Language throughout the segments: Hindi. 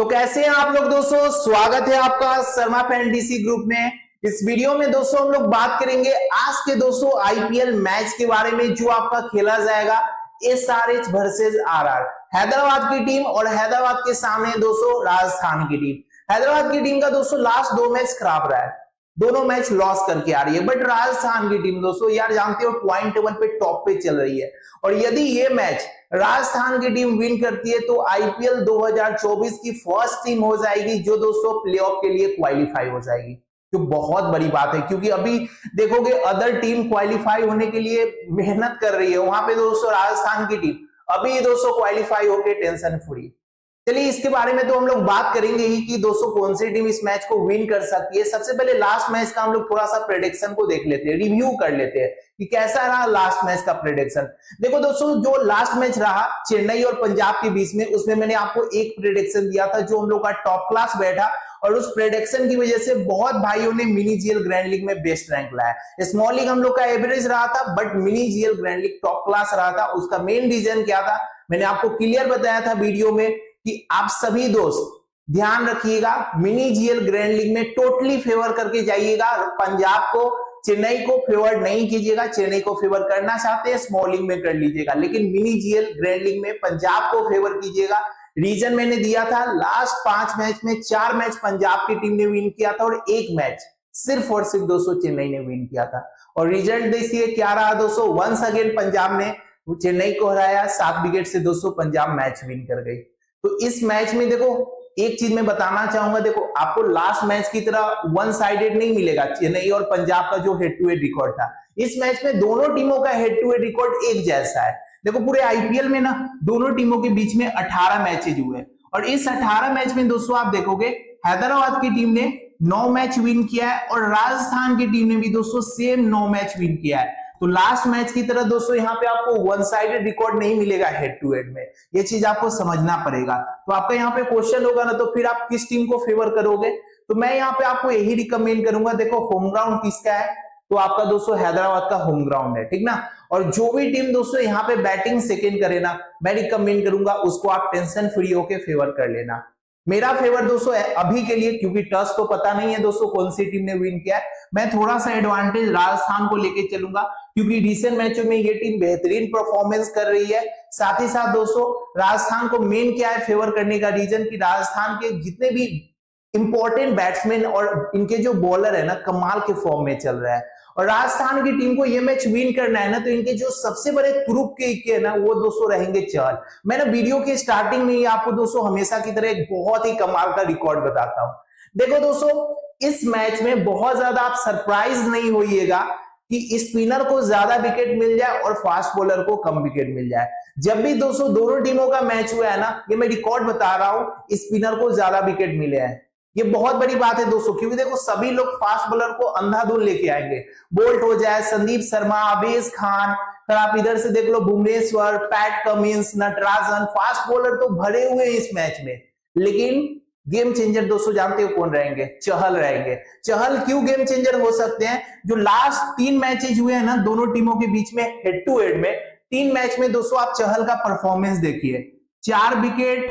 तो कैसे हैं आप लोग दोस्तों, स्वागत है आपका शर्मा फैंटेसी ग्रुप में। इस वीडियो में दोस्तों हम लोग बात करेंगे आज के दोस्तों आईपीएल मैच के बारे में जो आपका खेला जाएगा एसआरएच वर्सेस आरआर, हैदराबाद की टीम और हैदराबाद के सामने दोस्तों राजस्थान की टीम। हैदराबाद की टीम का दोस्तों लास्ट 2 मैच खराब रहा है, दोनों मैच लॉस करके आ रही है, बट राजस्थान की टीम दोस्तों यार जानते हो पॉइंट टेबल पे टॉप पे चल रही है। और यदि ये मैच राजस्थान की टीम विन करती है तो आईपीएल 2024 की फर्स्ट टीम हो जाएगी जो दोस्तों प्लेऑफ के लिए क्वालिफाई हो जाएगी, जो बहुत बड़ी बात है क्योंकि अभी देखोगे अदर टीम क्वालिफाई होने के लिए मेहनत कर रही है, वहां पे दोस्तों राजस्थान की टीम अभी दोस्तों क्वालिफाई होकर टेंशन फ्री। चलिए इसके बारे में तो हम लोग बात करेंगे ही कि दोस्तों कौन सी टीम इस मैच को विन कर सकती है। सबसे पहले लास्ट मैच का हम लोग थोड़ा सा प्रेडिक्शन को देख लेते हैं, रिव्यू कर लेते हैं कि कैसा रहा लास्ट मैच का प्रेडिक्शन। देखो दोस्तों जो लास्ट मैच रहा चेन्नई और पंजाब के बीच में, उसमें मैंने आपको एक प्रेडिक्शन दिया था जो हम लोग का टॉप क्लास बैठा और उस प्रेडिक्शन की वजह से बहुत भाइयों ने मिनी जीएल ग्रैंड लीग में बेस्ट रैंक लाया। स्मॉल लीग हम लोग का एवरेज रहा था but mini GL grand league top class रहा था। उसका मेन रीजन क्या था मैंने आपको क्लियर बताया था वीडियो में कि आप सभी दोस्त ध्यान रखिएगा, मिनी जीएल ग्रैंड लीग में टोटली फेवर करके जाइएगा। पंजाब को चेन्नई को फेवर नहीं कीजिएगा, चेन्नई को फेवर करना चाहते हैं स्मॉल लीग में कर लीजिएगा, लेकिन मिनी जीएल ग्रैंड लीग में पंजाब को फेवर कीजिएगा। रीजन मैंने दिया था लास्ट 5 मैच में 4 मैच पंजाब की टीम ने विन किया था और 1 मैच सिर्फ और सिर्फ दोस्तों चेन्नई ने विन किया था। और रिजल्ट देखिए क्या रहा दोस्तों, वंस अगेन पंजाब ने चेन्नई को हराया, 7 विकेट से दोस्तों पंजाब मैच विन कर गई। तो इस मैच में देखो एक चीज मैं बताना चाहूंगा, देखो आपको लास्ट मैच की तरह वन साइडेड नहीं मिलेगा। चेन्नई और पंजाब का जो हेड टू हेड रिकॉर्ड था, इस मैच में दोनों टीमों का हेड टू हेड रिकॉर्ड एक जैसा है। देखो पूरे आईपीएल में ना दोनों टीमों के बीच में 18 मैचेज हुए और इस 18 मैच में दोस्तों आप देखोगे हैदराबाद की टीम ने 9 मैच विन किया है और राजस्थान की टीम ने भी दोस्तों सेम 9 मैच विन किया है। तो लास्ट मैच की तरह दोस्तों यहाँ पे आपको वन साइडेड रिकॉर्ड नहीं मिलेगा हेड टू हेड में, ये चीज आपको समझना पड़ेगा। तो आपका यहाँ पे क्वेश्चन होगा ना तो फिर आप किस टीम को फेवर करोगे, तो मैं यहाँ पे आपको यही रिकमेंड करूंगा। देखो होम ग्राउंड किसका है, तो आपका दोस्तों हैदराबाद का होम ग्राउंड है, ठीक ना। और जो भी टीम दोस्तों यहाँ पे बैटिंग सेकेंड करे ना, मैं रिकमेंड करूंगा उसको आप टेंशन फ्री होके फेवर कर लेना। मेरा फेवर दोस्तों अभी के लिए, क्योंकि टस तो पता नहीं है दोस्तों कौन सी टीम ने विन किया है, मैं थोड़ा सा एडवांटेज राजस्थान को लेके चलूंगा क्योंकि रिसेंट मैचों में ये टीम बेहतरीन परफॉर्मेंस कर रही है। साथ ही साथ दोस्तों राजस्थान को मेन क्या है फेवर करने का रीजन कि राजस्थान के जितने भी इंपॉर्टेंट बैट्समैन और इनके जो बॉलर है ना कमाल के फॉर्म में चल रहा है। और राजस्थान की टीम को ये मैच विन करना है ना तो इनके जो सबसे बड़े ग्रुप के इक्के है ना वो दोस्तों रहेंगे चहल। मैंने वीडियो के स्टार्टिंग में ही आपको दोस्तों हमेशा की तरह एक बहुत ही कमाल का रिकॉर्ड बताता हूं। देखो दोस्तों इस मैच में बहुत ज्यादा आप सरप्राइज नहीं होइएगा कि स्पिनर को ज्यादा विकेट मिल जाए और फास्ट बॉलर को कम विकेट मिल जाए। जब भी दोस्तों दोनों टीमों का मैच हुआ है ना, ये मैं रिकॉर्ड बता रहा हूं, स्पिनर को ज्यादा विकेट मिले हैं। ये बहुत बड़ी बात है दोस्तों क्योंकि देखो सभी लोग फास्ट बॉलर को अंधाधुन लेके आएंगे, बोल्ट हो जाए, संदीप शर्मा, अवेश खान, फिर आप इधर से देख लो Bhuvneshwar, Pat Cummins, Natarajan, fast bowler तो भरे हुए हैं इस मैच में। लेकिन गेम चेंजर दोस्तों जानते हो कौन रहेंगे, चहल रहेंगे। चहल क्यों गेम चेंजर हो सकते हैं, जो लास्ट 3 मैचेज हुए हैं ना दोनों टीमों के बीच में हेड टू हेड में, 3 मैच में दोस्तों आप चहल का परफॉर्मेंस देखिए, 4 विकेट,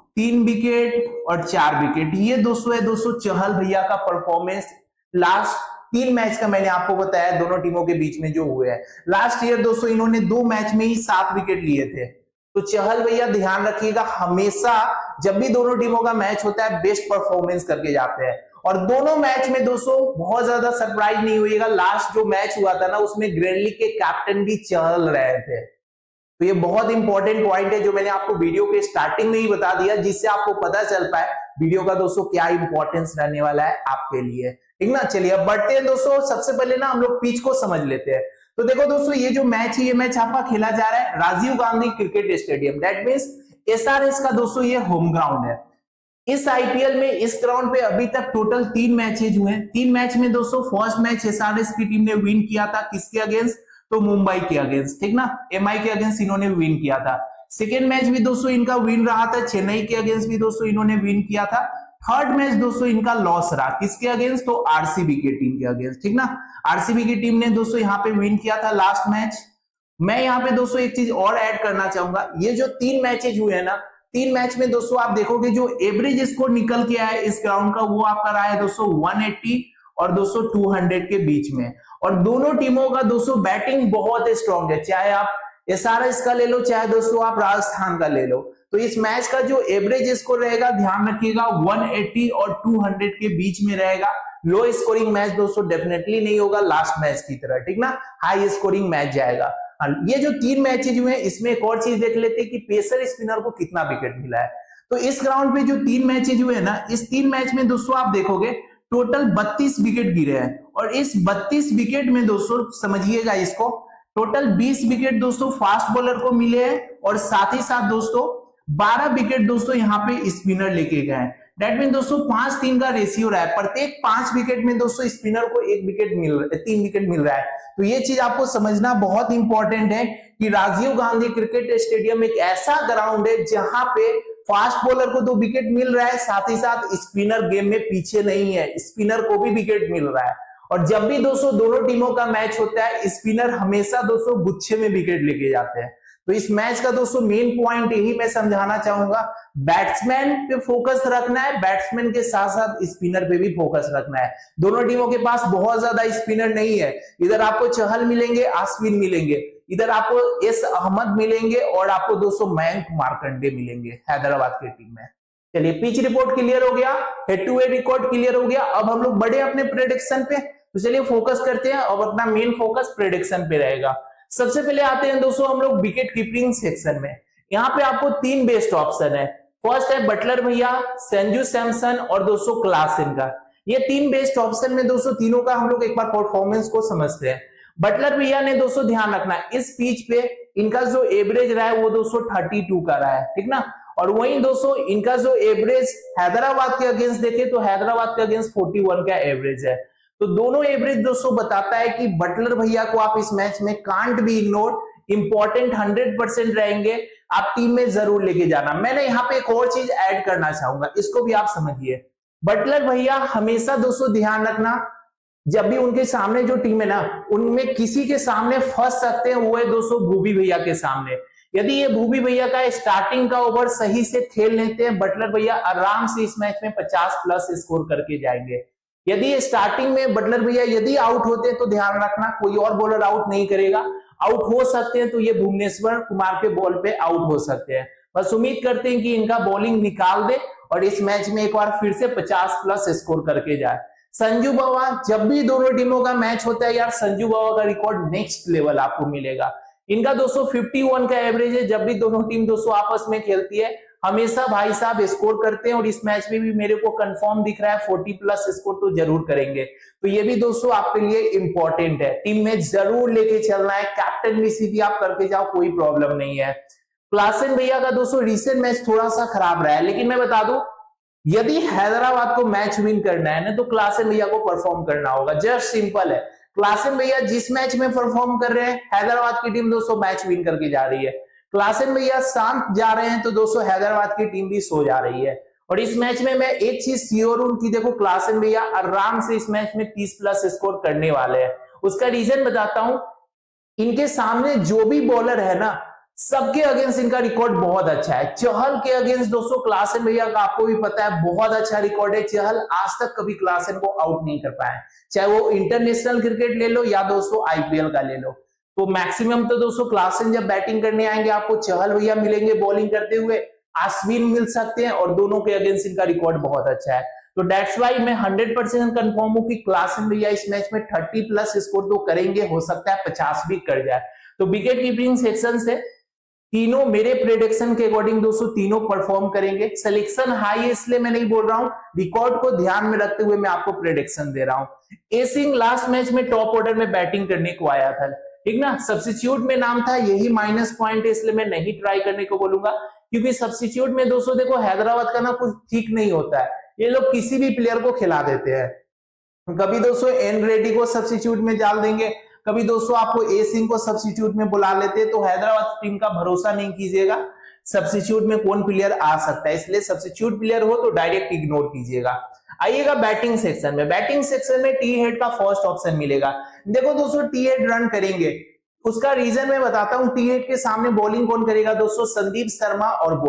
3 विकेट और 4 विकेट। ये दोस्तों है दोस्तों चहल भैया का परफॉर्मेंस लास्ट 3 मैच का मैंने आपको बताया दोनों टीमों के बीच में जो हुए हैं। लास्ट ईयर दोस्तों इन्होंने 2 मैच में ही 7 विकेट लिए थे। तो चहल भैया ध्यान रखिएगा, हमेशा जब भी दोनों टीमों का मैच होता है बेस्ट परफॉर्मेंस करके जाते हैं। और दोनों मैच में दोस्तों बहुत ज्यादा सरप्राइज नहीं होइएगा, लास्ट जो मैच हुआ था ना उसमें ग्रैंड लीग के कैप्टन भी चहल रहे थे। तो ये बहुत इंपॉर्टेंट पॉइंट है जो मैंने आपको वीडियो के स्टार्टिंग में ही बता दिया, जिससे आपको पता चल पाए वीडियो का दोस्तों क्या इंपॉर्टेंस रहने वाला है आपके लिए, ठीक ना। चलिए अब बढ़ते हैं दोस्तों, सबसे पहले ना हम लोग पिच को समझ लेते हैं। तो देखो दोस्तों ये जो मैच है ये मैच आपका खेला जा रहा है Rajiv Gandhi cricket stadium, that means SRH का दोस्तों ये होम ग्राउंड है। इस आईपीएल में इस ग्राउंड पे अभी तक टोटल 3 मैचेज हुए हैं। 3 मैच में दोस्तों फर्स्ट मैच एसआरएच की टीम ने विन किया था, किसके अगेंस्ट, तो मुंबई के अगेंस्ट, ठीक ना, एमआई के अगेंस्ट इन्होंने विन किया था। सेकेंड मैच भी दोस्तों इनका विन रहा था, चेन्नई के अगेंस्ट भी दोस्तों इन्होंने विन किया था। थर्ड मैच दोस्तों इनका लॉस रहा, किसके अगेंस्ट, तो आरसीबी की टीम के अगेंस्ट, ठीक ना। आरसीबी की टीम ने दोस्तों यहाँ पे विन किया था लास्ट मैच। मैं यहाँ पे दोस्तों एक चीज और ऐड करना चाहूंगा, ये जो 3 मैचेज हुए हैं ना 3 मैच में दोस्तों आप देखोगे जो एवरेज स्कोर निकल के आया इस ग्राउंड का वो आपका रहा है दोस्तों 180 और दोस्तों 200 के बीच में। और दोनों टीमों का दोस्तों बैटिंग बहुत स्ट्रांग है, चाहे आप एसआरएच का ले लो चाहे दोस्तों आप राजस्थान का ले लो। तो इस मैच का जो एवरेज स्कोर रहेगा ध्यान रखिएगा 180 और 200 के बीच में रहेगा। लो स्कोरिंग मैच दोस्तों डेफिनेटली नहीं होगा लास्ट मैच की तरह, ठीक ना, हाई स्कोरिंग मैच जाएगा। ये जो 3 मैचेज हुए इसमें एक और चीज देख लेते हैं कि पेसर स्पिनर को कितना विकेट मिला है। तो इस ग्राउंड पे जो 3 मैचेज हुए ना, इस 3 मैच में दोस्तों आप देखोगे टोटल 32 विकेट गिरे हैं। और इस 32 विकेट में दोस्तों समझिएगा इसको, टोटल 20 विकेट दोस्तों फास्ट बॉलर को मिले हैं और साथ ही साथ दोस्तों 12 विकेट दोस्तों यहाँ पे स्पिनर लेके गए हैं। दैट मीन दोस्तों 5-3 का रेशियो रहा है, प्रत्येक 5 विकेट में दोस्तों स्पिनर को 1 विकेट मिल रहा है, 3 विकेट मिल रहा है। तो ये चीज आपको समझना बहुत इंपॉर्टेंट है कि राजीव गांधी क्रिकेट स्टेडियम एक ऐसा ग्राउंड है जहां पे फास्ट बॉलर को 2 विकेट मिल रहा है, साथ ही साथ स्पिनर गेम में पीछे नहीं है, स्पिनर को भी विकेट मिल रहा है। और जब भी दोस्तों दोनों टीमों का मैच होता है स्पिनर हमेशा दोस्तों गुच्छे में विकेट लेके जाते हैं। तो इस मैच का दोस्तों मेन पॉइंट यही मैं समझाना चाहूंगा, बैट्समैन पे फोकस रखना है, बैट्समैन के साथ साथ स्पिनर पे भी फोकस रखना है। दोनों टीमों के पास बहुत ज्यादा स्पिनर नहीं है, इधर आपको चहल मिलेंगे, अश्विन मिलेंगे, इधर आपको एस अहमद मिलेंगे और आपको दोस्तों मयंक मार्कंडे मिलेंगे हैदराबाद की टीम में। चलिए पिच रिपोर्ट क्लियर हो गया, head to head record clear हो गया। अब हम लोग बढ़े अपने प्रेडिक्शन पे, तो चलिए फोकस करते हैं। अब अपना मेन फोकस प्रेडिक्शन पे रहेगा। सबसे पहले आते हैं दोस्तों हम लोग विकेट कीपिंग सेक्शन में। यहाँ पे आपको 3 बेस्ट ऑप्शन है। फर्स्ट है बटलर भैया, संजू सैमसन और दोस्तों क्लासन का। ये 3 बेस्ट ऑप्शन में दोस्तों तीनों का हम लोग एक बार परफॉर्मेंस को समझते हैं। बटलर भैया ने दोस्तों ध्यान रखना इस पिच पे इनका जो एवरेज रहा है वो दोस्तों 32 का रहा है, ठीक ना। और वहीं दोस्तों इनका जो एवरेज हैदराबाद के अगेंस्ट देखे तो हैदराबाद के अगेंस्ट 41 का एवरेज है। तो दोनों एवरेज दोस्तों बताता है कि बटलर भैया को आप इस मैच में कांट बी इग्नोर, इंपॉर्टेंट 100% रहेंगे, आप टीम में जरूर लेके जाना। मैंने यहाँ पे एक और चीज ऐड करना चाहूंगा, इसको भी आप समझिए। बटलर भैया हमेशा दोस्तों ध्यान रखना जब भी उनके सामने जो टीम है ना उनमें किसी के सामने फंस सकते हैं, वो है दोस्तों भूवी भैया के सामने। यदि ये भूवी भैया का स्टार्टिंग का ओवर सही से खेल लेते हैं बटलर भैया आराम से इस मैच में 50+ स्कोर करके जाएंगे। यदि स्टार्टिंग में बटलर भैया यदि आउट होते हैं तो ध्यान रखना कोई और बॉलर आउट नहीं करेगा, आउट हो सकते हैं तो ये भुवनेश्वर कुमार के बॉल पे आउट हो सकते हैं। बस उम्मीद करते हैं कि इनका बॉलिंग निकाल दे और इस मैच में एक बार फिर से 50+ स्कोर करके जाए। संजू बाबा, जब भी दोनों टीमों का मैच होता है यार संजू बाबा का रिकॉर्ड नेक्स्ट लेवल आपको मिलेगा। इनका दोस्तों 51 का एवरेज है। जब भी दोनों टीम दोस्तों आपस में खेलती है हमेशा भाई साहब स्कोर करते हैं और इस मैच में भी मेरे को कंफर्म दिख रहा है 40+ स्कोर तो जरूर करेंगे। तो ये भी दोस्तों आपके लिए इंपॉर्टेंट है, टीम में जरूर लेके चलना है, कैप्टन भी सीधी आप करके जाओ, कोई प्रॉब्लम नहीं है। क्लासन भैया का दोस्तों रिसेंट मैच थोड़ा सा खराब रहा है, लेकिन मैं बता दूं यदि हैदराबाद को मैच विन करना है ना तो क्लासन भैया को परफॉर्म करना होगा, जस्ट सिंपल है। क्लासन भैया जिस मैच में परफॉर्म कर रहे हैं हैदराबाद की टीम दोस्तों मैच विन करके जा रही है। क्लासन भैया शांत जा रहे हैं तो दोस्तों हैदराबाद की टीम भी सो जा रही है। और इस मैच में मैं एक चीज श्योर हूं कि देखो क्लासन भैया आराम से इस मैच में 30+ स्कोर करने वाले हैं। उसका रीजन बताता हूं, इनके सामने जो भी बॉलर है ना सबके अगेंस्ट इनका रिकॉर्ड बहुत अच्छा है। चहल के अगेंस्ट दोस्तों क्लासन भैया का आपको भी पता है बहुत अच्छा रिकॉर्ड है। चहल आज तक कभी क्लासन को आउट नहीं कर पाए, चाहे वो इंटरनेशनल क्रिकेट ले लो या दोस्तों आईपीएल का ले लो। तो मैक्सिमम तो दोस्तों क्लासन जब बैटिंग करने आएंगे आपको चहल भैया मिलेंगे बॉलिंग करते हुए, अश्विन मिल सकते हैं और दोनों के अगेंस्ट इनका रिकॉर्ड बहुत अच्छा है। तो दैट्स वाई मैं 100% कंफर्म हूं कि क्लासन भैया इस मैच में 30+ स्कोर तो करेंगे, हो सकता है 50 भी कर जाए। तो विकेट कीपिंग सेक्शन से तीनों मेरे प्रेडिक्शन के अकॉर्डिंग दोस्तों तीनों परफॉर्म करेंगे। सिलेक्शन हाई है इसलिए मैं नहीं बोल रहा हूं, रिकॉर्ड को ध्यान में रखते हुए मैं आपको प्रेडिक्शन दे रहा हूं। ए सिंह लास्ट मैच में टॉप ऑर्डर में बैटिंग करने को आया था, ठीक ना, सब्स्टिट्यूट में नाम था, यही माइनस पॉइंट है इसलिए मैं नहीं ट्राई करने को बोलूंगा, क्योंकि सब्स्टिट्यूट में दोस्तों देखो हैदराबाद का ना कुछ ठीक नहीं होता है, ये लोग किसी भी प्लेयर को खिला देते हैं। कभी दोस्तों एन रेड्डी को सब्स्टिट्यूट में डाल देंगे, कभी दोस्तों आपको ए सिंह को सब्स्टिट्यूट में बुला लेते हैं। तो हैदराबाद टीम का भरोसा नहीं कीजिएगा, सब्स्टिट्यूट में कौन प्लेयर आ सकता है, इसलिए सब्स्टिट्यूट प्लेयर हो तो डायरेक्ट इग्नोर कीजिएगा। आइएगा बैटिंग सेक्शन में। बैटिंग सेक्शन में टी हेड का फर्स्ट ऑप्शन मिलेगा। देखो दोस्तों टी हेड रन करेंगे, उसका रीजन मैं बताता हूं। टी हेड के सामने बॉलिंग कौन करेगा दोस्तों, संदीप शर्मा और बोल्ट।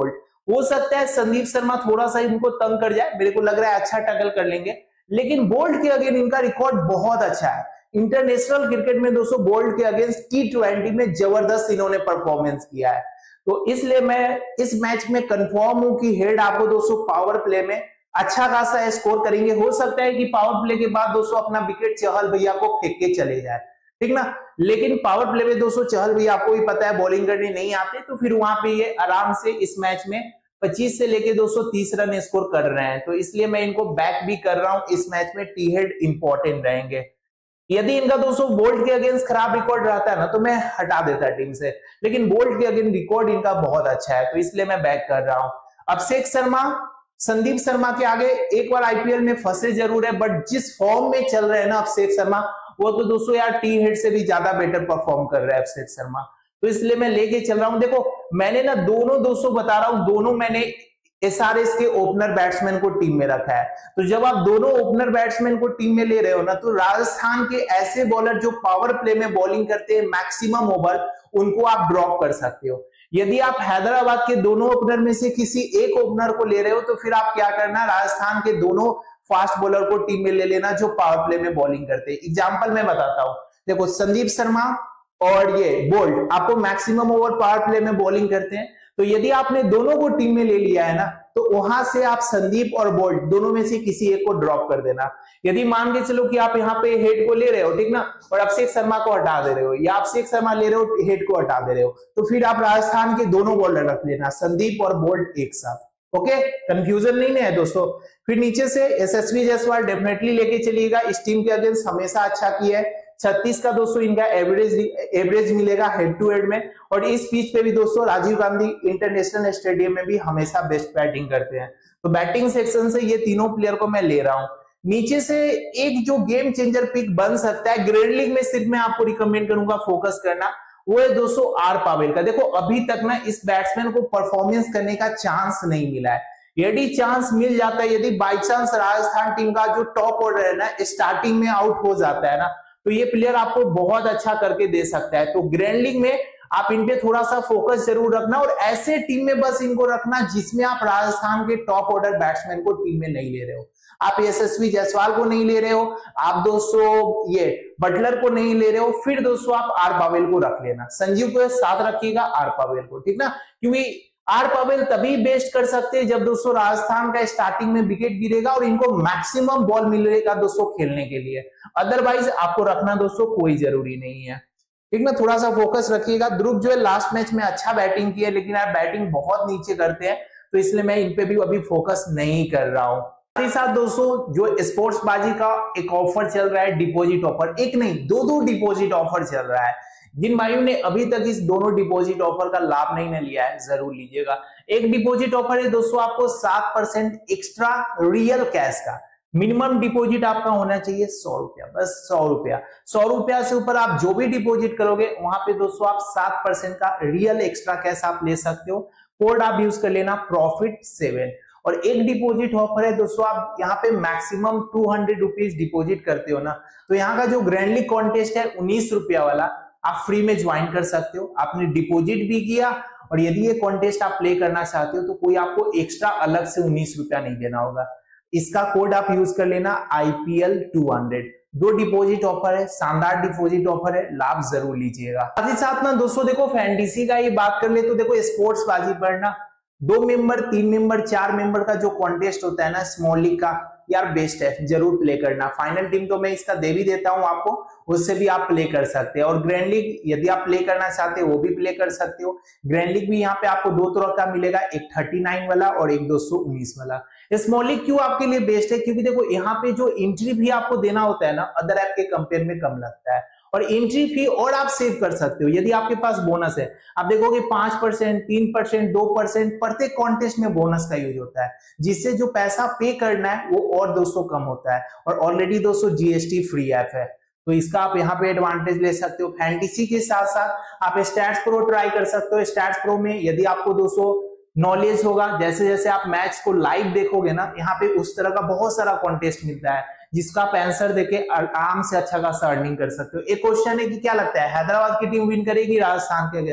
हो सकता है संदीप शर्मा थोड़ा सा इनको तंग कर जाए, मेरे को लग रहा है अच्छा टैकल कर लेंगे, लेकिन बोल्ट के अगेंस्ट इनका रिकॉर्ड बहुत अच्छा है। इंटरनेशनल क्रिकेट में दोस्तों बोल्ट के अगेंस्ट T20 में जबरदस्त इन्होंने परफॉर्मेंस किया है। तो इसलिए मैं इस मैच में कंफर्म हूं कि हेड आपको दोस्तों पावर प्ले में अच्छा खासा स्कोर करेंगे। हो सकता है कि पावर प्ले के बाद दोस्तों अपना विकेट चहल भैया को फेंक के चले जाए, ठीक ना, लेकिन पावर प्ले में दोस्तों चहल भैया आपको भी पता है बॉलिंग करने नहीं आते, तो फिर वहां पे ये आराम से इस मैच में 25 से लेके 230 रन स्कोर कर रहे हैं। तो इसलिए मैं इनको बैक भी कर रहा हूं इस मैच में। टी हेड इंपॉर्टेंट रहेंगे। यदि इनका दोस्तों बोल्ट के अगेंस्ट खराब रिकॉर्ड रहता है ना तो मैं हटा देता टीम से, लेकिन बोल्ट के अगेंस्ट रिकॉर्ड इनका बहुत अच्छा है, तो इसलिए मैं बैक कर रहा हूं। अभिषेक शर्मा संदीप शर्मा के आगे एक बार आईपीएल में फंसे जरूर है, बट जिस फॉर्म में चल रहे हैं ना अभिषेक शर्मा, वो तो दोस्तों यार टी हेड से भी ज्यादा बेटर परफॉर्म कर रहा है अभिषेक शर्मा, तो इसलिए मैं लेके चल रहा हूं। देखो मैंने ना दोनों बता रहा हूं, दोनों मैंने एसआरएच के ओपनर बैट्समैन को टीम में रखा है। तो जब आप दोनों ओपनर बैट्समैन को टीम में ले रहे हो ना, तो राजस्थान के ऐसे बॉलर जो पावर प्ले में बॉलिंग करते हैं मैक्सिमम ओवर, उनको आप ड्रॉप कर सकते हो। यदि आप हैदराबाद के दोनों ओपनर में से किसी एक ओपनर को ले रहे हो, तो फिर आप क्या करना, राजस्थान के दोनों फास्ट बॉलर को टीम में ले लेना जो पावर प्ले में बॉलिंग करते हैं। एग्जाम्पल मैं बताता हूं, देखो संदीप शर्मा और ये बोल्ट आपको मैक्सिमम ओवर पावर प्ले में बॉलिंग करते हैं, तो यदि आपने दोनों को टीम में ले लिया है ना, तो वहां से आप संदीप और बोल्ट दोनों में से किसी एक को ड्रॉप कर देना। यदि मान के चलो कि आप यहाँ पे हेड को ले रहे हो, ठीक ना, और अभिषेक शर्मा को हटा दे रहे हो, या अभिषेक शर्मा ले रहे हो हेड को हटा दे रहे हो, तो फिर आप राजस्थान के दोनों बॉलर रख लेना, संदीप और बोल्ट एक साथ। ओके, कंफ्यूजन नहीं है दोस्तों। फिर नीचे से यशस्वी जायसवाल डेफिनेटली लेके चलिएगा, इस टीम के अगेंस्ट हमेशा अच्छा किया है। 36 का दोस्तों इनका एवरेज मिलेगा हेड टू हेड में, और इस पिच पे भी दोस्तों राजीव गांधी इंटरनेशनल स्टेडियम में भी हमेशा बेस्ट बैटिंग करते हैं। तो बैटिंग सेक्शन से ये तीनों प्लेयर को मैं ले रहा हूं। नीचे से एक जो गेम चेंजर पिक बन सकता है, ग्रैंड लीग में सिर्फ मैं आपको रिकमेंड करूंगा फोकस करना, वो है दोस्तों आर पावेल का। देखो अभी तक ना इस बैट्समैन को परफॉर्मेंस करने का चांस नहीं मिला है। यदि चांस मिल जाता है, यदि बाई चांस राजस्थान टीम का जो टॉप ऑर्डर है ना स्टार्टिंग में आउट हो जाता है ना, तो ये प्लेयर आपको बहुत अच्छा करके दे सकता है। तो ग्रैंड लीग में आप इन पे थोड़ा सा फोकस जरूर रखना, और ऐसे टीम में बस इनको रखना जिसमें आप राजस्थान के टॉप ऑर्डर बैट्समैन को टीम में नहीं ले रहे हो। आप यशस्वी जायसवाल को नहीं ले रहे हो, आप दोस्तों ये बटलर को नहीं ले रहे हो, फिर दोस्तों आप आर पावेल को रख लेना, संजीव को साथ रखिएगा आर पावेल को, ठीक ना, क्योंकि आर पावेल तभी बेस्ट कर सकते हैं जब दोस्तों राजस्थान का स्टार्टिंग में विकेट गिरेगा और इनको मैक्सिमम बॉल मिलेगा दोस्तों खेलने के लिए। अदरवाइज आपको रखना दोस्तों कोई जरूरी नहीं है, ठीक ना, थोड़ा सा फोकस रखिएगा। ध्रुव जो है लास्ट मैच में अच्छा बैटिंग की है, लेकिन यार बैटिंग बहुत नीचे करते हैं, तो इसलिए मैं इन पे भी अभी फोकस नहीं कर रहा हूं। साथ ही साथ दोस्तों जो स्पोर्ट्स बाजी का एक ऑफर चल रहा है, डिपॉजिट ऑफर, एक नहीं दो डिपॉजिट ऑफर चल रहा है। जिन भाइयों ने अभी तक इस दोनों डिपॉजिट ऑफर का लाभ नहीं लिया है जरूर लीजिएगा। एक डिपॉजिट ऑफर है दोस्तों आपको 7% एक्स्ट्रा रियल कैश का। मिनिमम डिपॉजिट आपका होना चाहिए 100 रुपया, बस 100 रुपया। 100 रुपया से ऊपर आप जो भी डिपॉजिट करोगे वहां पे दोस्तों आप 7% का रियल एक्स्ट्रा कैश आप ले सकते हो। कोड आप यूज कर लेना PROFIT7। और एक डिपॉजिट ऑफर है दोस्तों, आप यहाँ पे मैक्सिमम 200 रुपीज डिपॉजिट करते हो ना, तो यहाँ का जो ग्रैंड लीग कॉन्टेस्ट है 19 रुपया वाला, आप फ्री में ज्वाइन कर सकते हो। आपने डिपॉजिट भी किया, और यदि ये कॉन्टेस्ट आप प्ले करना चाहते हो तो कोई आपको एक्स्ट्रा अलग से 19 रुपया नहीं देना होगा। इसका कोड आप यूज कर लेना IPL200। दो डिपॉजिट ऑफर है, शानदार डिपॉजिट ऑफर है, लाभ जरूर लीजिएगा। साथ ही साथ ना दोस्तों देखो फैंटेसी का ये बात कर ले तो देखो स्पोर्ट्स बाजी पर ना 2 मेंबर 3 मेंबर 4 मेंबर का जो कॉन्टेस्ट होता है ना स्मॉल लीग का, यार बेस्ट है, जरूर प्ले करना। फाइनल टीम तो मैं इसका दे भी देता हूं आपको, उससे भी आप प्ले कर सकते हैं। और ग्रैंड लीग यदि आप प्ले करना चाहते हो वो भी प्ले कर सकते हो। ग्रैंड लीग भी यहाँ पे आपको 2 तरह का मिलेगा, एक 39 वाला और एक 219 वाला। स्मॉल लीग क्यों आपके लिए बेस्ट है, क्योंकि देखो यहाँ पे जो एंट्री भी आपको देना होता है ना अदर ऐप के कंपेयर में कम लगता है, और एंट्री फी और आप सेव कर सकते हो। यदि आपके पास बोनस है, आप देखोगे 5%, 3%, 2% प्रत्येक कॉन्टेस्ट में बोनस का यूज होता है, जिससे जो पैसा पे करना है वो और दोस्तों कम होता है। और ऑलरेडी दोस्तों GST फ्री ऐप है, तो इसका आप यहाँ पे एडवांटेज ले सकते हो। फैंटेसी के साथ साथ आप स्टैट्स प्रो ट्राई कर सकते हो। स्टैट्स प्रो में यदि आपको दोस्तों नॉलेज होगा, जैसे जैसे आप मैच को लाइव देखोगे ना, यहाँ पे उस तरह का बहुत सारा कॉन्टेस्ट मिलता है जिसका आप आंसर देके आराम से अच्छा खासा अर्निंग कर सकते हो। एक क्वेश्चन है कि क्या लगता है हैदराबाद की टीम विन करेगी राजस्थान के अगेंस्ट?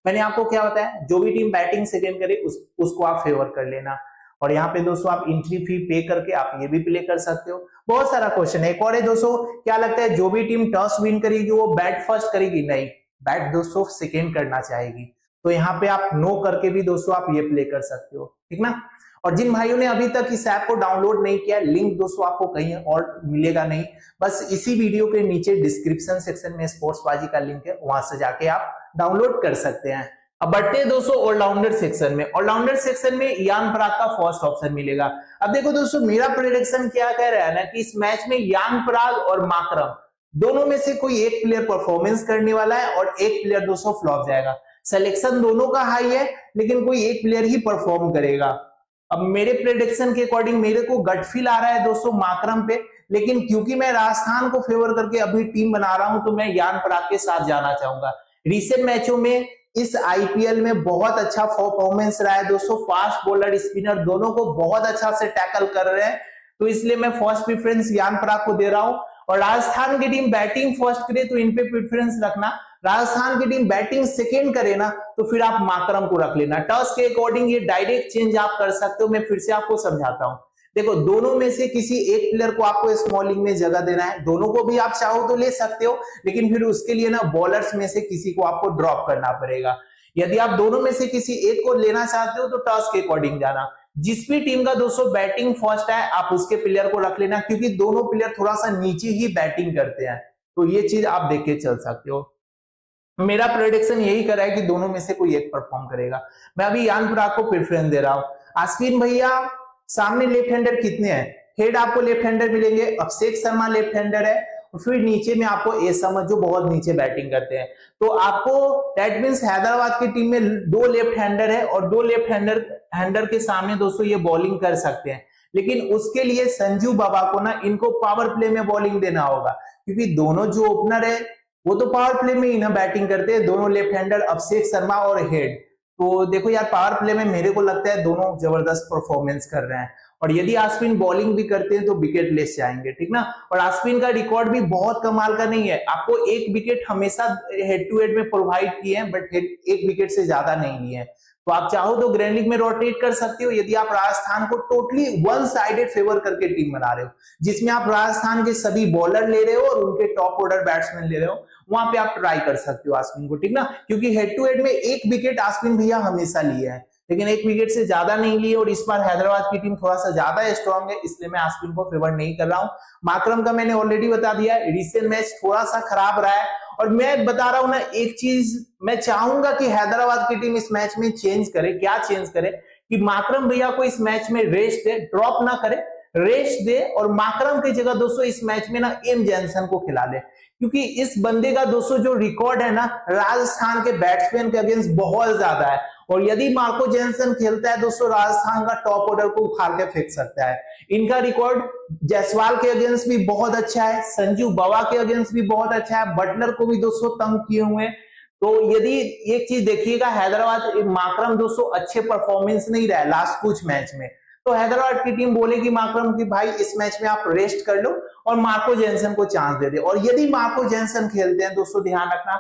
मैंने आपको क्या बताया, जो भी टीम बैटिंग सेकेंड करे उसको आप फेवर कर लेना। और यहाँ पे दोस्तों आप एंट्री फी पे करके आप ये भी प्ले कर सकते हो। बहुत सारा क्वेश्चन है। एक और है दोस्तों, क्या लगता है जो भी टीम टॉस विन करेगी वो बैट फर्स्ट करेगी? नहीं, बैट दोस्तों सेकेंड करना चाहेगी। तो यहाँ पे आप नो करके भी दोस्तों आप ये प्ले कर सकते हो, ठीक ना। और जिन भाइयों ने अभी तक इस ऐप को डाउनलोड नहीं किया, लिंक दोस्तों आपको कहीं और मिलेगा नहीं, बस इसी वीडियो के नीचे डिस्क्रिप्शन सेक्शन में स्पोर्ट्सबाजी का लिंक है, वहां से जाके आप डाउनलोड कर सकते हैं। अब बढ़ते हैं दोस्तों ऑलराउंडर सेक्शन में। ऑलराउंडर सेक्शन में यान पराग का फर्स्ट ऑप्शन मिलेगा। अब देखो दोस्तों, मेरा प्रेडिक्शन क्या कह रहा है ना कि इस मैच में यान पराग और माकरम दोनों में से कोई एक प्लेयर परफॉर्मेंस करने वाला है और एक प्लेयर दोस्तों फ्लॉप जाएगा। सिलेक्शन दोनों का हाई है, लेकिन कोई एक प्लेयर ही परफॉर्म करेगा। अब मेरे प्रेडिक्शन के अकॉर्डिंग मेरे को गट फील आ रहा है दोस्तों माकरम पे, लेकिन क्योंकि मैं राजस्थान को फेवर करके अभी टीम बना रहा हूं तो मैं यान पराग के साथ जाना चाहूंगा। रिसेंट मैचों में इस आईपीएल में बहुत अच्छा परफॉर्मेंस रहा है दोस्तों, फास्ट बॉलर स्पिनर दोनों को बहुत अच्छा से टैकल कर रहे हैं, तो इसलिए मैं फर्स्ट प्रेफरेंस यान पराग को दे रहा हूं। और राजस्थान की टीम बैटिंग फर्स्ट करे तो इन पे प्रेफरेंस रखना, राजस्थान की टीम बैटिंग सेकेंड करे ना तो फिर आप माकरम को रख लेना। टॉस के अकॉर्डिंग ये डायरेक्ट चेंज आप कर सकते हो। मैं फिर से आपको समझाता हूं, देखो दोनों में से किसी एक प्लेयर को आपको स्मॉल लीग में जगह देना है, दोनों को भी आप चाहो तो ले सकते हो, लेकिन फिर उसके लिए ना बॉलर्स में से किसी को आपको ड्रॉप करना पड़ेगा। यदि आप दोनों में से किसी एक को लेना चाहते हो तो टॉस के अकॉर्डिंग जाना। जिस भी टीम का दोस्तों बैटिंग फर्स्ट है आप उसके प्लेयर को रख लेना, क्योंकि दोनों प्लेयर थोड़ा सा नीचे ही बैटिंग करते हैं, तो ये चीज आप देख के चल सकते हो। मेरा प्रेडिक्शन यही कर रहा है कि दोनों में से कोई एक परफॉर्म करेगा। मैं अभी यान पराग को प्रेफरेंस दे रहा हूं। अश्विन भैया सामने लेफ्ट हैंडर कितने हैं? हेड आपको लेफ्ट हैंडर मिलेंगे, अभिषेक शर्मा लेफ्ट हैंडर है, और फिर नीचे में आपको ए समझ जो बहुत नीचे बैटिंग करते हैं। तो आपको दैट मींस हैदराबाद की टीम में दो लेफ्ट हैंडर है और दो लेफ्ट हैंडर के सामने दोस्तों ये बॉलिंग कर सकते हैं, लेकिन उसके लिए संजू बाबा को ना इनको पावर प्ले में बॉलिंग देना होगा, क्योंकि दोनों जो ओपनर है वो तो पावर प्ले में ही ना बैटिंग करते हैं, दोनों लेफ्ट हैंडर अभिषेक शर्मा और हेड। तो देखो यार पावर प्ले में मेरे को लगता है दोनों जबरदस्त परफॉर्मेंस कर रहे हैं, और यदि अश्विन बॉलिंग भी करते हैं तो विकेट लेस जाएंगे, ठीक ना। और अश्विन का रिकॉर्ड भी बहुत कमाल का नहीं है, आपको एक विकेट हमेशा हेड टू हेड में प्रोवाइड किए हैं, बट एक विकेट से ज्यादा नहीं लिए। तो आप चाहो तो ग्रैंड लीग में रोटेट कर सकते हो, यदि आप राजस्थान को टोटली वन साइडेड फेवर करके टीम बना रहे हो, जिसमें आप राजस्थान के सभी बॉलर ले रहे हो और उनके टॉप ऑर्डर बैट्समैन ले रहे हो, वहां पे आप ट्राई कर सकते हो अश्विन को, ठीक ना। क्योंकि हेड टू हेड में एक विकेट अश्विन भैया हमेशा लिए हैं, लेकिन एक विकेट से ज्यादा नहीं लिए, और इस बार हैदराबाद की टीम थोड़ा सा ज्यादा स्ट्रांग है, इसलिए मैं अश्विन को फेवर नहीं कर रहा हूं। माकरम का मैंने ऑलरेडी बता दिया, रिसेंट मैच थोड़ा सा खराब रहा है, और मैं बता रहा हूं ना एक चीज मैं चाहूंगा कि हैदराबाद की टीम इस मैच में चेंज करे। क्या चेंज करे कि माकरम भैया को इस मैच में रेस्ट दे, ड्रॉप ना करे, रेस्ट दे, और माकरम की जगह दोस्तों इस मैच में ना एम जैनसन को खिला ले, क्योंकि इस बंदे का दोस्तों जो रिकॉर्ड है ना राजस्थान के बैट्समैन के अगेंस्ट बहुत ज्यादा है, और यदि मार्को जैनसन खेलता है दोस्तों राजस्थान का टॉप ऑर्डर को उखाड़ के फेंक सकता है। इनका रिकॉर्ड जायसवाल के अगेंस्ट भी बहुत अच्छा है, संजू बाबा के अगेंस्ट भी बहुत अच्छा है, बटलर को भी दोस्तों तंग किए हुए हैं। तो यदि एक चीज देखिएगा, हैदराबाद माकरम दोस्तों अच्छे परफॉर्मेंस नहीं रहा है लास्ट कुछ मैच में, तो हैदराबाद की टीम बोलेगी माकरम की भाई इस मैच में आप रेस्ट कर लो और मार्को जैनसन को चांस दे दे। और यदि मार्को जैनसन खेलते हैं दोस्तों ध्यान रखना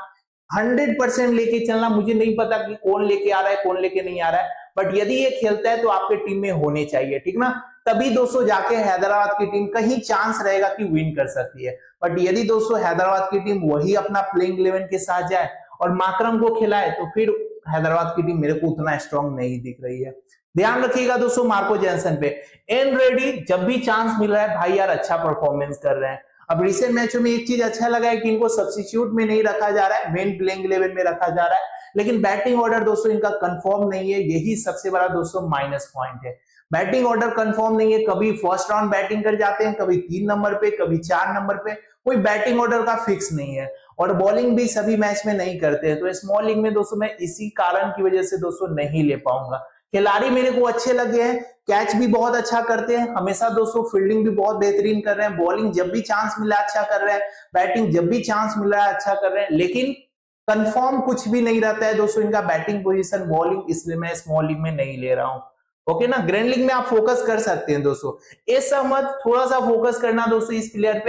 100% लेके चलना, मुझे नहीं पता कि कौन लेके आ रहा है कौन लेके नहीं आ रहा है, बट यदि ये खेलता है तो आपके टीम में होने चाहिए, ठीक ना। तभी दोस्तों जाके हैदराबाद की टीम कहीं चांस रहेगा कि विन कर सकती है। बट यदि दोस्तों हैदराबाद की टीम वही अपना प्लेइंग 11 के साथ जाए और माकरम को खिलाए तो फिर हैदराबाद की टीम मेरे को उतना स्ट्रांग नहीं दिख रही है। ध्यान रखिएगा दोस्तों मार्को जैनसन पे। एन रेडी जब भी चांस मिल रहा है भाई यार अच्छा परफॉर्मेंस कर रहे हैं। अब रिसेंट मैचों में एक चीज अच्छा लगा है कि इनको सब्स्टिट्यूट में नहीं रखा जा रहा है, मेन प्लेइंग 11 में रखा जा रहा है, लेकिन बैटिंग ऑर्डर दोस्तों इनका कंफर्म नहीं है, यही सबसे बड़ा दोस्तों माइनस पॉइंट है। बैटिंग ऑर्डर कंफर्म नहीं है, कभी फर्स्ट राउंड बैटिंग कर जाते हैं, कभी 3 नंबर पे, कभी 4 नंबर पे, कोई बैटिंग ऑर्डर का फिक्स नहीं है, और बॉलिंग भी सभी मैच में नहीं करते हैं। तो स्मॉल लीग में दोस्तों मैं इसी कारण की वजह से दोस्तों नहीं ले पाऊंगा। खिलाड़ी मेरे को अच्छे लगे हैं, कैच भी बहुत अच्छा करते हैं हमेशा दोस्तों, फील्डिंग भी बहुत बेहतरीन कर रहे हैं, बॉलिंग जब भी चांस मिला अच्छा कर रहे हैं, बैटिंग जब भी चांस मिल रहा है अच्छा कर रहे हैं, लेकिन कंफर्म कुछ भी नहीं रहता है दोस्तों इनका बैटिंग पोजीशन, बॉलिंग, इसलिए मैं स्मॉल लीग में नहीं ले रहा हूं। ओके ना, ग्रैंड लीग में आप फोकस कर सकते हैं दोस्तों। इस मत थोड़ा सा फोकस करना दोस्तों इस प्लेयर पे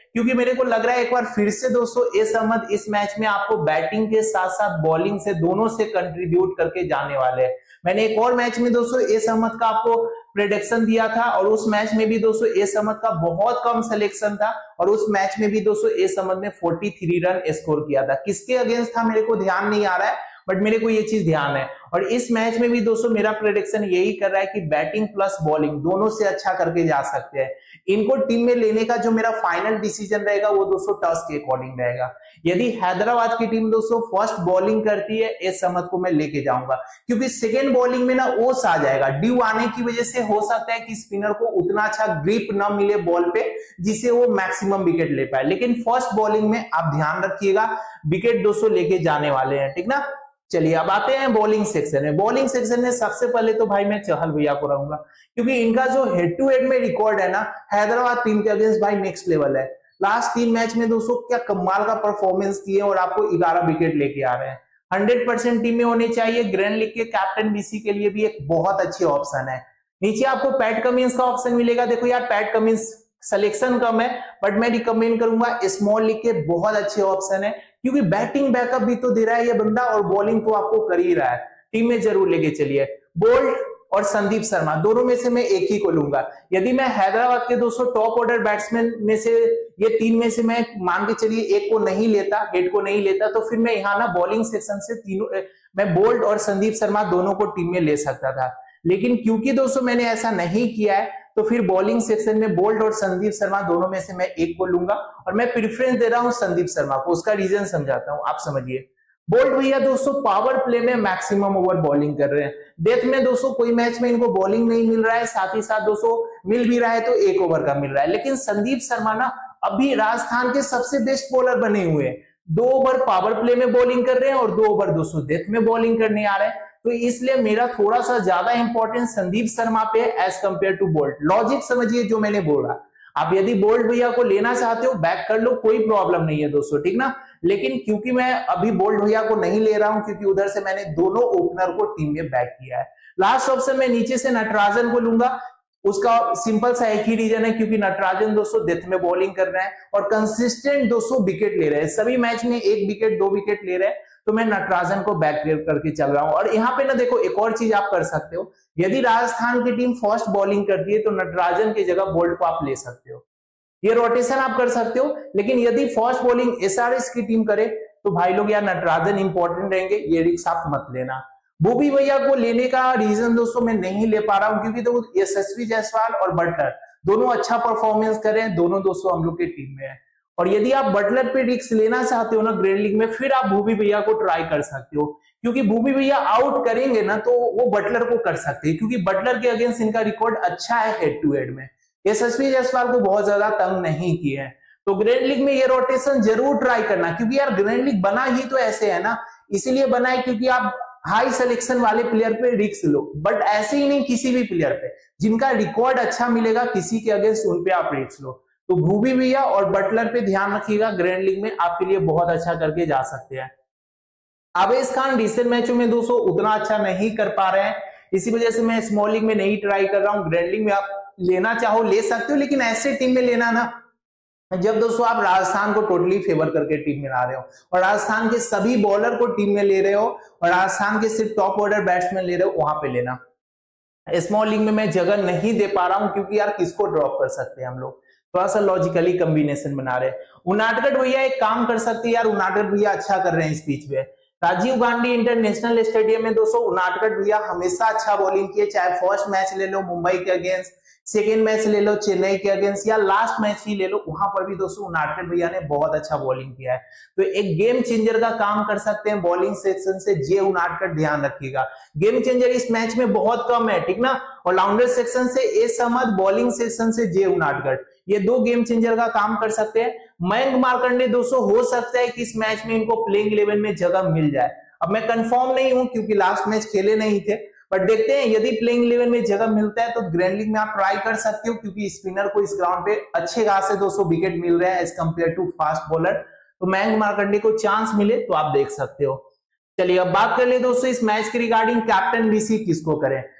क्योंकि मेरे को लग रहा है एक बार फिर से दोस्तों एस अहमद इस मैच में आपको बैटिंग के साथ साथ बॉलिंग से दोनों से कंट्रीब्यूट करके जाने वाले हैं। मैंने एक और मैच में दोस्तों एस अहमद का आपको प्रेडिक्शन दिया था और उस मैच में भी दोस्तों एस अहमद का बहुत कम सिलेक्शन था और उस मैच में भी दोस्तों एस अहमद ने 43 रन स्कोर किया था। किसके अगेंस्ट था मेरे को ध्यान नहीं आ रहा है, बट मेरे को ये चीज ध्यान है। और इस मैच में भी दोस्तों मेरा प्रेडिक्शन यही कर रहा है कि बैटिंग प्लस बॉलिंग दोनों से अच्छा करके जा सकते हैं। इनको टीम में लेने का जो मेरा फाइनल डिसीजन रहेगा वो दोस्तों टॉस के अकॉर्डिंग रहेगा। यदि हैदराबाद की टीम दोस्तों फर्स्ट बॉलिंग करती है एस अहमद को मैं लेके जाऊंगा, क्योंकि सेकेंड बॉलिंग में ना ओस आ जाएगा। ड्यू आने की वजह से हो सकता है कि स्पिनर को उतना अच्छा ग्रिप ना मिले बॉल पे जिससे वो मैक्सिमम विकेट ले पाए, लेकिन फर्स्ट बॉलिंग में आप ध्यान रखिएगा विकेट दोस्तों लेके जाने वाले हैं, ठीक ना। चलिए अब आते हैं बॉलिंग सेक्शन में। बॉलिंग सेक्शन में सबसे पहले तो भाई मैं चहल भैया को रहूंगा, क्योंकि इनका जो हेड टू हेड में रिकॉर्ड है ना हैदराबाद टीम के अगेंस्ट भाई नेक्स्ट लेवल है। लास्ट 3 मैच में दोस्तों क्या कमाल का परफॉर्मेंस किए और आपको 11 विकेट लेके आ रहे हैं। 100% टीम में होने चाहिए। ग्रैंड लीग के कैप्टन बीसी के लिए भी एक बहुत अच्छी ऑप्शन है। नीचे आपको पैट कमिंस का ऑप्शन मिलेगा। देखो यार पैट कमिंस सिलेक्शन कम है, बट मैं रिकमेंड करूंगा स्मॉल लीग के बहुत अच्छे ऑप्शन है, क्योंकि बैटिंग बैकअप भी तो दे रहा है ये बंदा और बॉलिंग तो आपको कर ही रहा है। टीम में जरूर लेके चलिए। बोल्ट और संदीप शर्मा दोनों में से मैं एक ही को लूंगा। यदि मैं हैदराबाद के दोस्तों टॉप ऑर्डर बैट्समैन में से ये 3 में से मैं मान के चलिए एक को नहीं लेता, हेड को नहीं लेता, तो फिर मैं यहाँ ना बॉलिंग सेक्शन से तीनों मैं बोल्ट और संदीप शर्मा दोनों को टीम में ले सकता था, लेकिन क्योंकि दोस्तों मैंने ऐसा नहीं किया है तो फिर बॉलिंग सेक्शन में बोल्ट और संदीप शर्मा दोनों में से मैं एक को लूंगा और मैं प्रेफरेंस दे रहा हूं संदीप शर्मा को। उसका रीजन समझाता हूं, आप समझिए। बोल्ट भैया दोस्तों पावर प्ले में मैक्सिमम ओवर बॉलिंग कर रहे हैं। डेथ में दोस्तों कोई मैच में इनको बॉलिंग नहीं मिल रहा है, साथ ही साथ दोस्तों मिल भी रहा है तो 1 ओवर का मिल रहा है। लेकिन संदीप शर्मा ना अभी राजस्थान के सबसे बेस्ट बॉलर बने हुए हैं। 2 ओवर पावर प्ले में बॉलिंग कर रहे हैं और 2 ओवर दोस्तों डेथ में बॉलिंग करने आ रहे हैं, तो इसलिए मेरा थोड़ा सा ज्यादा इंपॉर्टेंस संदीप शर्मा पे as compare to Boult. Logic समझिए जो मैंने बोला। आप यदि बोल्ट भैया को लेना चाहते हो बैक कर लो, कोई प्रॉब्लम नहीं है दोस्तों, ठीक ना। लेकिन क्योंकि मैं अभी बोल्ट भैया को नहीं ले रहा हूं, क्योंकि उधर से मैंने दोनों ओपनर को टीम में बैक किया है। लास्ट ऑप्शन में नीचे से नटराजन को लूंगा। उसका सिंपल सा एक ही रीजन है, क्योंकि नटराजन दोस्तों डेथ में बॉलिंग कर रहे हैं और कंसिस्टेंट दोस्तों विकेट ले रहे हैं। सभी मैच में 1 विकेट 2 विकेट ले रहे हैं, तो मैं नटराजन को बैक करके चल रहा हूं। और यहाँ पे ना देखो एक और चीज आप कर सकते हो। यदि राजस्थान की टीम फर्स्ट बॉलिंग करती है तो नटराजन की जगह बोल्ट को आप ले सकते हो, ये रोटेशन आप कर सकते हो। लेकिन यदि फर्स्ट बॉलिंग एसआरएच की टीम करे तो भाई लोग यार नटराजन इंपॉर्टेंट रहेंगे, ये रिस्क आप मत लेना। भूवी भैया को लेने का रीजन दोस्तों मैं नहीं ले पा रहा हूं, क्योंकि तो यशस्वी जायसवाल और बटलर दोनों अच्छा परफॉर्मेंस करें, दोनों दोस्तों हम लोग की टीम में है। और यदि आप बटलर पे रिस्क लेना चाहते हो ना ग्रैंड लीग में, फिर आप भूवी भैया को ट्राई कर सकते हो, क्योंकि भूवी भैया आउट करेंगे ना तो वो बटलर को कर सकते हैं, क्योंकि बटलर के अगेंस्ट इनका रिकॉर्ड अच्छा है हेड टू हेड में। यशस्वी जायसवाल को बहुत ज्यादा तंग नहीं किए हैं, तो ग्रैंड लीग में ये रोटेशन जरूर ट्राई करना, क्योंकि यार ग्रैंड लीग बना ही तो ऐसे है ना, इसीलिए बना है क्योंकि आप हाई सिलेक्शन वाले प्लेयर पे रिस्क लो, बट ऐसे ही नहीं किसी भी प्लेयर पे जिनका रिकॉर्ड अच्छा मिलेगा किसी के अगेंस्ट उन पे आप रिस्क लो। तो भूवी भैया और बटलर पे ध्यान रखिएगा, ग्रैंड लीग में आपके लिए बहुत अच्छा करके जा सकते हैं। आवेश खान रिसेंट मैचों में दोस्तों उतना अच्छा नहीं कर पा रहे हैं, इसी वजह से मैं स्मॉल लीग में नहीं ट्राई कर रहा हूं। ग्रैंड लीग में आप लेना चाहो ले सकते हो, लेकिन ऐसे टीम में लेना ना जब दोस्तों आप राजस्थान को टोटली फेवर करके टीम में ला रहे हो और राजस्थान के सभी बॉलर को टीम में ले रहे हो और राजस्थान के सिर्फ टॉप ऑर्डर बैट्समैन ले रहे हो, वहां पे लेना। स्मॉल लीग में मैं जगह नहीं दे पा रहा हूं, क्योंकि यार किसको ड्रॉप कर सकते हैं हम लोग, थोड़ा सा लॉजिकली कॉम्बिनेशन बना रहे हैं। उनाटकट भैया एक काम कर सकते हैं यार, उनाटकट भैया अच्छा कर रहे हैं इस पिच पे। राजीव गांधी इंटरनेशनल स्टेडियम में दोस्तों उनाटकट भैया हमेशा अच्छा बॉलिंग किए, चाहे फर्स्ट मैच ले लो मुंबई के अगेंस्ट, सेकेंड मैच ले लो चेन्नई के अगेंस्ट, या लास्ट मैच ही ले लो, वहां पर भी दोस्तों उनाटकट भैया ने बहुत अच्छा बॉलिंग किया है। तो एक गेम चेंजर का काम कर सकते हैं बॉलिंग सेक्शन से जे उनाटकट, ध्यान रखिएगा। गेम चेंजर इस मैच में बहुत कम है, ठीक ना। और ऑलराउंडर सेक्शन से एस अहमद, बॉलिंग सेक्शन से जे उनाटकट, ये 2 गेम चेंजर का काम कर सकते हैं। मयंक मार्कंडे दोस्तों हो सकता है कि इस मैच में इनको प्लेइंग 11 में जगह मिल जाए, अब मैं कंफर्म नहीं हूं क्योंकि लास्ट मैच खेले नहीं थे, बट देखते हैं यदि प्लेइंग 11 में जगह मिलता है तो ग्रैंड लीग में आप ट्राई कर सकते हो, क्योंकि स्पिनर को इस ग्राउंड पे अच्छे खासे 200 विकेट मिल रहे हैं as compare to fast bowler, तो मयंक मार्कंडे को चांस मिले तो आप देख सकते हो। चलिए अब बात कर ले दोस्तों इस मैच के रिगार्डिंग कैप्टन बीसी किसको करें।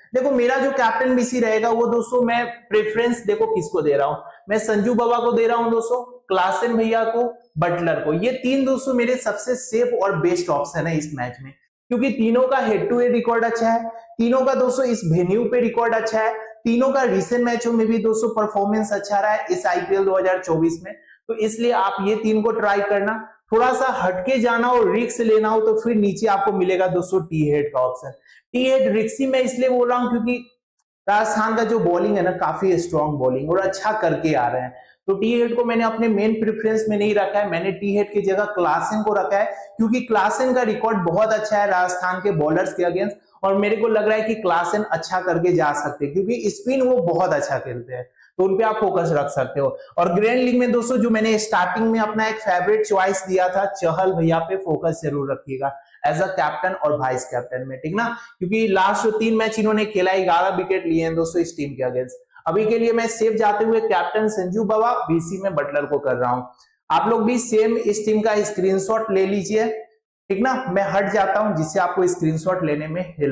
देखो मेरा जो कैप्टन बीसी रहेगा वो दोस्तों मैं प्रेफरेंस देखो किसको दे रहा हूं, मैं संजू बाबा को दे रहा हूं दोस्तों, क्लासन भैया को, बटलर को। ये तीन दोस्तों मेरे सबसे सेफ और बेस्ट ऑप्शन है इस मैच में, क्योंकि तीनों का हेड टू हेड रिकॉर्ड अच्छा है, तीनों का दोस्तों इस वेन्यू पे रिकॉर्ड अच्छा है, तीनों का रिसेंट मैचों में भी दोस्तों परफॉर्मेंस अच्छा रहा है इस आईपीएल 2024 में। तो इसलिए आप ये तीन को ट्राई करना, थोड़ा सा हटके जाना और रिस्क लेना हो तो फिर नीचे आपको मिलेगा दोस्तों टी हेड का ऑप्शन। टी हेड रिक्सी मैं इसलिए बोल रहा हूं क्योंकि राजस्थान का जो बॉलिंग है ना काफी स्ट्रॉन्ग बॉलिंग और अच्छा करके आ रहे हैं, तो टी हेड को मैंने अपने मेन प्रेफरेंस में नहीं रखा है, मैंने टी हेड की जगह क्लासन को रखा है, क्योंकि क्लासन का रिकॉर्ड बहुत अच्छा है राजस्थान के बॉलर्स के अगेंस्ट, और मेरे को लग रहा है कि क्लासन अच्छा करके जा सकते हैं, क्योंकि स्पिन वो बहुत अच्छा खेलते हैं, तो उन पे आप फोकस रख सकते हो। और ग्रैंड लीग में दोस्तों जो मैंने स्टार्टिंग में अपना एक फेवरेट चॉइस दिया था चहल भैया पे फोकस जरूर रखिएगा एज अ कैप्टन और वाइस कैप्टन में, ठीक ना, क्योंकि लास्ट जो 3 मैच इन्होंने खेला 11 विकेट लिए हैं दोस्तों इस टीम के अगेंस्ट। अभी के लिए मैं सेफ जाते हुए कैप्टन संजू बाबा, बीसी में बटलर को कर रहा हूं। आप लोग भी सेम इस टीम का स्क्रीनशॉट ले लीजिए, ठीक ना, मैं हट जाता हूं जिससे आपको स्क्रीनशॉट लेने में हेल्प।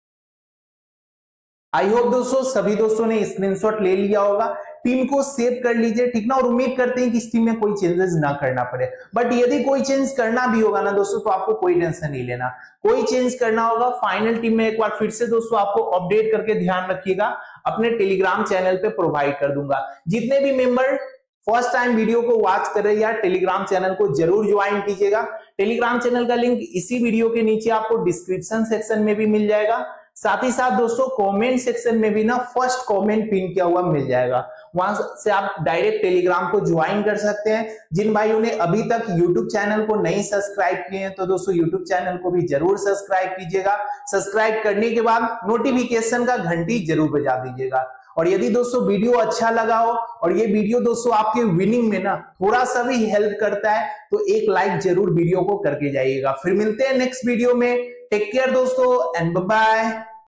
आई होप दोस्तों सभी दोस्तों ने स्क्रीनशॉट ले लिया होगा, टीम को सेव कर लीजिए, ठीक ना, और उम्मीद करते हैं कि इस टीम में कोई चेंजेस ना करना पड़े। बट यदि कोई चेंज करना भी होगा ना दोस्तों तो आपको कोई टेंशन नहीं लेना, कोई चेंज करना होगा फाइनल टीम में एक बार फिर से दोस्तों आपको अपडेट करके ध्यान रखिएगा, अपने टेलीग्राम चैनल पे प्रोवाइड कर दूंगा। जितने भी मेंबर फर्स्ट टाइम वीडियो को वॉच कर रहे हैं यार, टेलीग्राम चैनल को जरूर ज्वाइन कीजिएगा। टेलीग्राम चैनल का लिंक इसी वीडियो के नीचे आपको डिस्क्रिप्शन सेक्शन में भी मिल जाएगा, साथ ही साथ दोस्तों कमेंट सेक्शन में भी ना फर्स्ट कमेंट पिन किया हुआ मिल जाएगा, वहां से आप डायरेक्ट टेलीग्राम को ज्वाइन कर सकते हैं। जिन भाइयों ने अभी तक यूट्यूब चैनल को नहीं सब्सक्राइब किए हैं तो दोस्तों यूट्यूब चैनल को भी जरूर सब्सक्राइब कीजिएगा, सब्सक्राइब करने के बाद नोटिफिकेशन का घंटी जरूर बजा दीजिएगा। और यदि दोस्तों वीडियो अच्छा लगा हो और ये वीडियो दोस्तों आपके विनिंग में ना थोड़ा सा भी हेल्प करता है तो एक लाइक जरूर वीडियो को करके जाइएगा। फिर मिलते हैं नेक्स्ट वीडियो में, टेक केयर दोस्तों एंड बाय बाय।